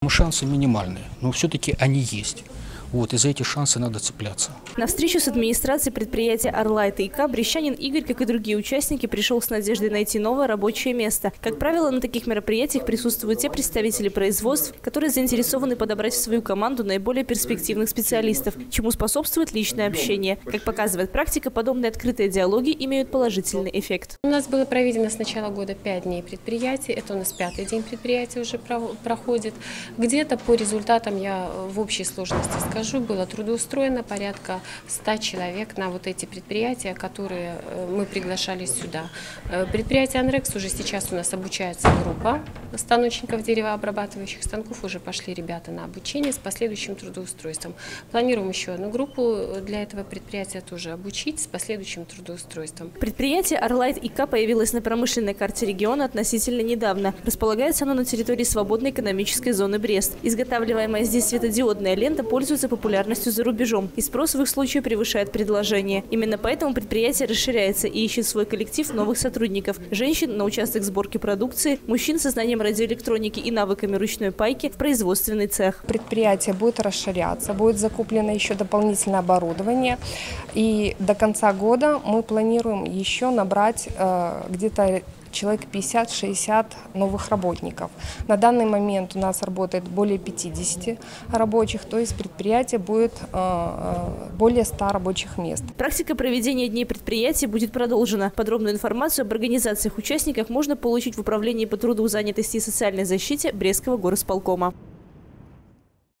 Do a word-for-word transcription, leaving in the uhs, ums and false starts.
Шансы минимальные, но все-таки они есть. Вот, и за эти шансы надо цепляться. На встречу с администрацией предприятия «Арлайт» и ИК брестянин Игорь, как и другие участники, пришел с надеждой найти новое рабочее место. Как правило, на таких мероприятиях присутствуют те представители производств, которые заинтересованы подобрать в свою команду наиболее перспективных специалистов, чему способствует личное общение. Как показывает практика, подобные открытые диалоги имеют положительный эффект. У нас было проведено с начала года пять дней предприятий. Это у нас пятый день предприятия уже проходит. Где-то по результатам я в общей сложности скажу, Скажу, было трудоустроено порядка ста человек на вот эти предприятия, которые мы приглашали сюда. Предприятие «Анрекс» уже сейчас у нас обучается группа станочников деревообрабатывающих станков. Уже пошли ребята на обучение с последующим трудоустройством. Планируем еще одну группу для этого предприятия тоже обучить с последующим трудоустройством. Предприятие «Арлайт» ИК появилось на промышленной карте региона относительно недавно. Располагается оно на территории свободной экономической зоны Брест. Изготавливаемая здесь светодиодная лента пользуется популярностью за рубежом, и спрос в их случае превышает предложение. Именно поэтому предприятие расширяется и ищет свой коллектив новых сотрудников. Женщин на участок сборки продукции, мужчин со знанием радиоэлектроники и навыками ручной пайки в производственный цех. Предприятие будет расширяться, будет закуплено еще дополнительное оборудование. И до конца года мы планируем еще набрать э, где-то человек пятьдесят-шестьдесят новых работников. На данный момент у нас работает более пятидесяти рабочих, то есть предприятие будет э, более ста рабочих мест. Практика проведения дней предприятий будет продолжена. Подробную информацию об организациях участников можно получить в Управлении по труду, занятости и социальной защите Брестского горосполкома.